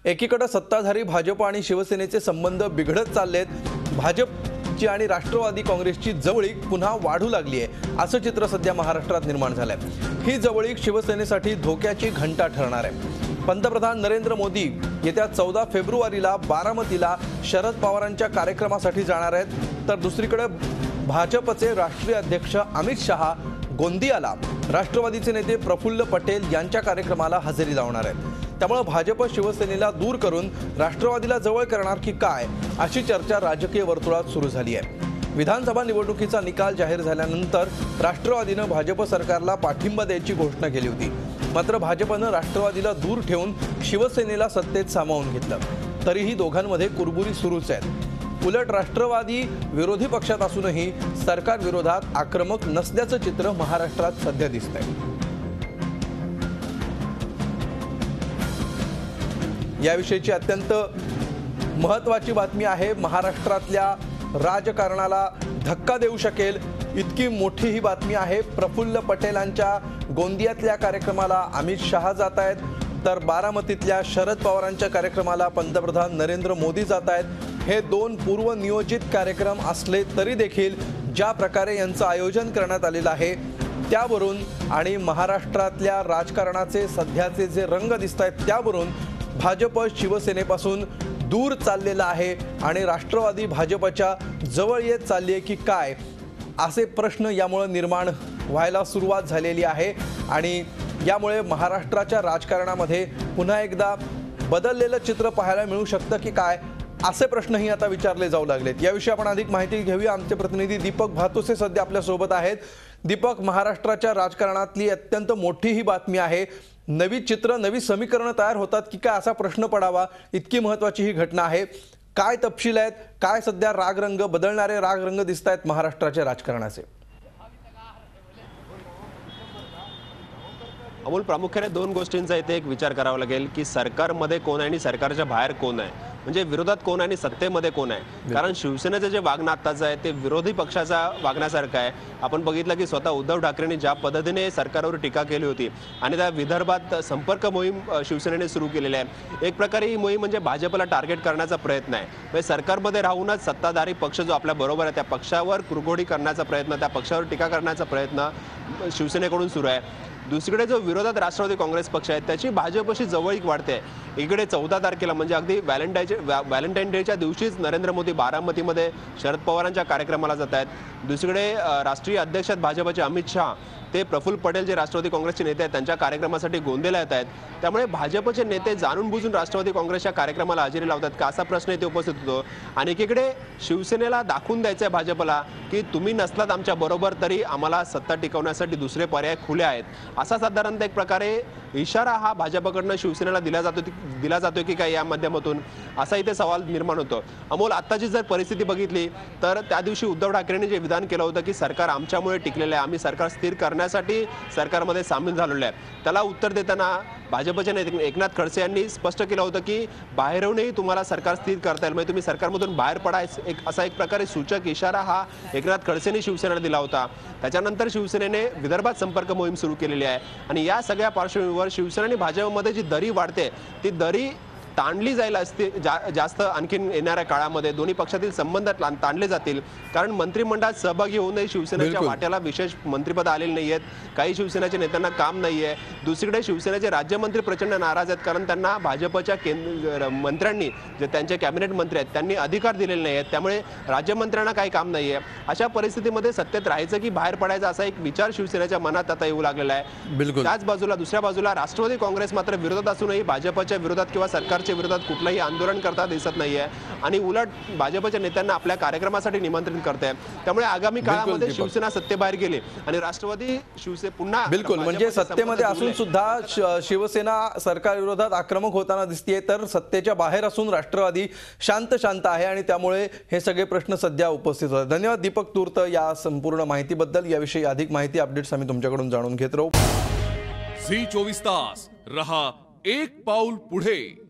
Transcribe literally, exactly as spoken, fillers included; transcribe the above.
एकीकडे सत्ताधारी भाजप आणि शिवसेनेचे संबंध बिघडत चाललेत। भाजपची आणि राष्ट्रवादी काँग्रेसची जवळीक पुन्हा वाढू लागली आहे असं चित्र सध्या महाराष्ट्रात निर्माण झालंय। ही जवळीक शिवसेनेसाठी धोक्याची घंटा ठरणार आहे। पंतप्रधान नरेंद्र मोदी येत्या चौदा फेब्रुवारीला बारामतीला शरद पवारांच्या कार्यक्रमासाठी जाणार आहेत, तर दुसरीकडे भाजपचे राष्ट्रीय अध्यक्ष अमित शहा गोंदियाला राष्ट्रवादीचे नेते प्रफुल्ल पटेल यांच्या कार्यक्रमाला हजेरी लावणार आहेत। त्यामुळे भाजप शिवसेनेला दूर करून राष्ट्रवादीला जवळ करणार की काय अशी चर्चा राजकीय वर्तुळात सुरू झाली आहे। विधानसभा निवडणुकीचा निकाल जाहीर झाल्यानंतर राष्ट्रवादीने भाजप सरकारला पाठिंबा द्यायची घोषणा केली होती, मात्र भाजपने राष्ट्रवादीला दूर ठेवून शिवसेनेला सत्तेत सामावून घेतलं। तरीही दोघांमध्ये कुरबुरी सुरूच आहे। उलट राष्ट्रवादी विरोधी पक्षात असूनही सरकार विरोधात आक्रमक नसल्याचं चित्र महाराष्ट्रात सध्या दिसतंय। याविषयीची अत्यंत महत्त्वाची बातमी आहे। महाराष्ट्रातल्या राजकारणाला धक्का देऊ शकेल इतकी मोठी ही बातमी आहे। प्रफुल्ल पटेलांच्या गोंदियातल्या कार्यक्रमाला अमित शहा जात आहेत, तर बारामतीतल्या शरद पवारांच्या कार्यक्रमाला पंतप्रधान नरेंद्र मोदी जात आहेत। हे दोन पूर्वनियोजित कार्यक्रम असले तरी देखील ज्या प्रकारे यांचं आयोजन करण्यात आलेलं आहे त्यावरून आणि महाराष्ट्रातल्या राजकारणाचे सध्याचे जे रंग दिसत आहेत त्यावरून भाजप शिवसेनेपासून दूर चाललेला आहे आणि राष्ट्रवादी भाजपच्या जवळ येत चालली आहे की काय असे प्रश्न यामुळे निर्माण व्हायला सुरुवात झालेली आहे। आणि यामुळे महाराष्ट्राच्या राजकारणामध्ये पुन्हा एकदा बदललेलं चित्र पाहायला मिळू शकतं की काय असे प्रश्नही आता विचारले जाऊ लागलेत। याविषयी आपण अधिक माहिती घेऊया। आमचे प्रतिनिधी दीपक भातुसे सध्या आपल्या सोबत आहेत। दीपक, महाराष्ट्राच्या राजकारणातली अत्यंत मोठी ही बातमी आहे। नवी चित्र नवी समीकरणं तयार होतात की काय असा प्रश्न पडावा इतकी महत्त्वाची ही घटना आहे। काय तपशील आहेत, काय सध्या रागरंग बदलणारे रागरंग दिसत आहेत महाराष्ट्राच्या राजकारणाचे? अमोल, प्रामुख्याने दोन गोष्टींचा इथे एक विचार करावा लागेल की सरकारमध्ये कोण आहे आणि सरकारच्या बाहेर कोण आहे, म्हणजे विरोधात कोण आहे आणि सत्तेमध्ये कोण आहे। कारण शिवसेनेचं जे वागणं आत्ताचं आहे ते विरोधी पक्षाचा वागण्यासारखं आहे। आपण बघितलं की स्वतः उद्धव ठाकरेंनी ज्या पद्धतीने सरकारवर टीका केली होती आणि त्या विदर्भात संपर्क मोहीम शिवसेनेने सुरू केलेली आहे। एक प्रकारे ही मोहीम म्हणजे भाजपला टार्गेट करण्याचा प्रयत्न आहे। म्हणजे सरकारमध्ये राहूनच सत्ताधारी पक्ष जो आपल्या बरोबर आहे त्या पक्षावर कुरघोडी करण्याचा प्रयत्न, त्या पक्षावर टीका करण्याचा प्रयत्न शिवसेनेकडून सुरू आहे। दुसरीकडे जो विरोधात राष्ट्रवादी काँग्रेस पक्ष आहे त्याची भाजपशी जवळीक वाढते। इकडे चौदा तारखेला म्हणजे अगदी व्हॅलेंटाईनच्या व्हॅलेंटाईन डेच्या दिवशीच नरेंद्र मोदी बारामतीमध्ये शरद पवारांच्या कार्यक्रमाला जात आहेत। दुसरीकडे राष्ट्रीय अध्यक्ष भाजपचे अमित शहा ते प्रफुल्ल पटेल जे राष्ट्रवादी काँग्रेसचे नेते आहेत त्यांच्या कार्यक्रमासाठी गोंदियाला येत आहेत। त्यामुळे भाजपचे नेते जाणून बुजून राष्ट्रवादी काँग्रेसच्या कार्यक्रमाला हजेरी लावतात का असा प्रश्न इथे उपस्थित होतो। आणि एकीकडे शिवसेनेला दाखवून द्यायचं आहे भाजपला की तुम्ही नसलात आमच्या बरोबर तरी आम्हाला सत्ता टिकवण्यासाठी दुसरे पर्याय खुले आहेत, असा साधारणतः एक प्रकारे इशारा हा भाजपकडनं शिवसेनेला दिला जातो दिला जातोय की काय या माध्यमातून असा इथे सवाल निर्माण होतो। अमोल, आत्ताची जर परिस्थिती बघितली तर त्या दिवशी उद्धव ठाकरेंनी जे विधान केलं होतं की सरकार आमच्यामुळे टिकलेलं आहे, आम्ही सरकार स्थिर करण्यासाठी सरकारमध्ये सामील झालेलो आहे, त्याला उत्तर देताना भाजपचे नेते एकनाथ खडसे यांनी स्पष्ट केलं होतं की बाहेरूनही तुम्हाला सरकार स्थिर करता येईल, म्हणजे तुम्ही सरकारमधून बाहेर पडा एक असा एक प्रकारे सूचक इशारा हा एकनाथ खडसेंनी शिवसेनेला दिला होता। त्याच्यानंतर शिवसेनेने विदर्भात संपर्क मोहीम सुरू केलेली आहे आणि या सगळ्या पार्श्वभूमीवर शिवसेना आणि भाजपमध्ये जी दरी वाढते ती दरी ताणली जाईल असते जा जास्त आणखीन येणाऱ्या काळामध्ये दोन्ही पक्षातील संबंध ताणले जातील। कारण मंत्रिमंडळात सहभागी होऊनही शिवसेनेच्या वाट्याला विशेष मंत्रिपद आलेली नाही आहेत, काही शिवसेनेच्या नेत्यांना काम नाही आहे। दुसरीकडे शिवसेनेचे राज्यमंत्री प्रचंड नाराज आहेत कारण त्यांना भाजपच्या केंद्र मंत्र्यांनी जे त्यांचे कॅबिनेट मंत्री आहेत त्यांनी अधिकार दिलेले नाही आहेत, त्यामुळे राज्यमंत्र्यांना काही काम नाही आहे। अशा परिस्थितीमध्ये सत्तेत राहायचं की बाहेर पडायचं असा एक विचार शिवसेनेच्या मनात आता येऊ लागलेला आहे। त्याच बाजूला दुसऱ्या बाजूला राष्ट्रवादी काँग्रेस मात्र विरोधात असूनही भाजपच्या विरोधात किंवा सरकार विरोधात कुठलाही आंदोलन करता दिसत नाहीये आणि उलट भाजपच्या नेत्यांना आपल्या कार्यक्रमासाठी निमंत्रित करते। त्यामुळे आगामी काळामध्ये शिवसेना सत्तेबाहेर गेली आणि राष्ट्रवादी शिवसेना पुन्हा बिलकुल म्हणजे सत्तेमध्ये असून सुद्धा शिवसेना सरकार विरोधात आक्रमक होताना दिसतेय, तर सत्तेच्या बाहेर असून राष्ट्रवादी शांत शांत आहे आणि त्यामुळे हे सगळे प्रश्न सध्या उपस्थित होतात। धन्यवाद दीपक तूर्त या संपूर्ण माहितीबद्दल। याविषयी अधिक माहिती अपडेट्स आम्ही तुमच्याकडून जाणून घेत राहू। झी चोवीस तास रहा एक पाऊल पुढे।